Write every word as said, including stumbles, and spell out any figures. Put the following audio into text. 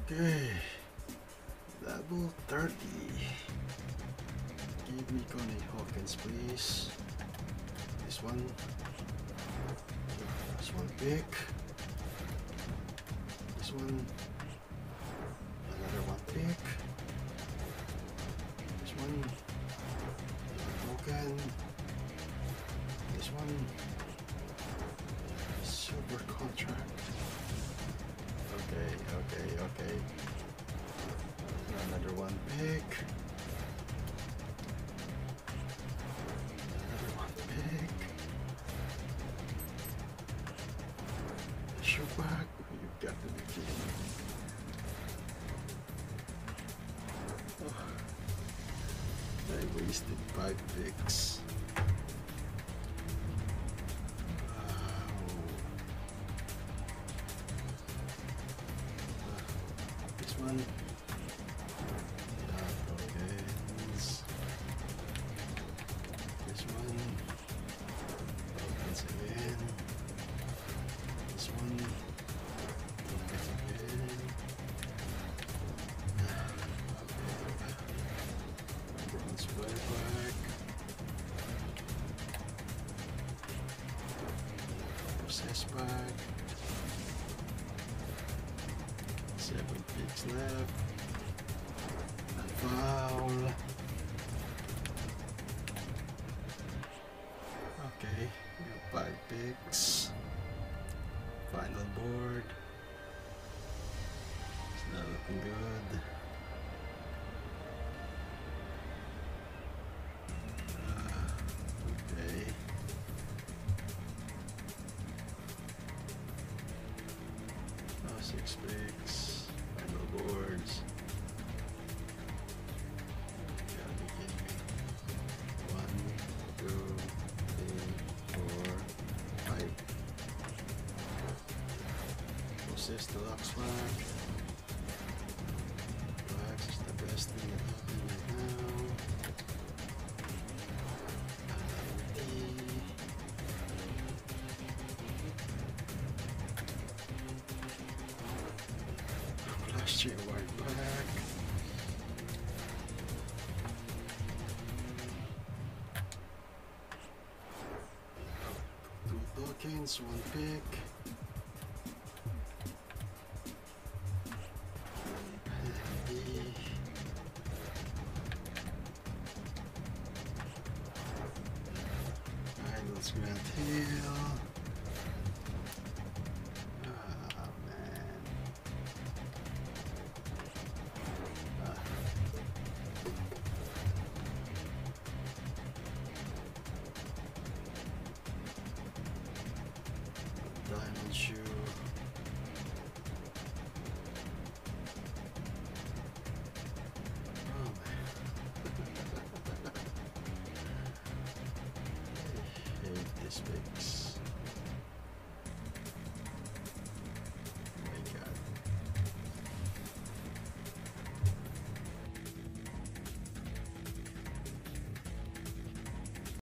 Okay, level thirty. Give me Connie Hawkins, please. This one. This one big. This one. Another one big. This one. Broken. This one. Silver contract. Okay, okay, okay. Another one big. Another one big. Shoot back. You've got to be kidding me. Oh, I wasted five bigs. One. Yeah, tokens. This one. Tokens again. This one. Tokens again. Bronze back. Process back. Seven picks left. And foul. Okay, we got five picks. Final board. It's not looking good. Uh, okay. Oh, six picks. Boards. Gotta be kidding me. One, two, three, four, five. Process the Lux flag. Lux is the best thing that happened right now. Last year white black. Two tokens, one pick. Idols Grant Hill. Diamond shoe. Oh man. I hate this mix.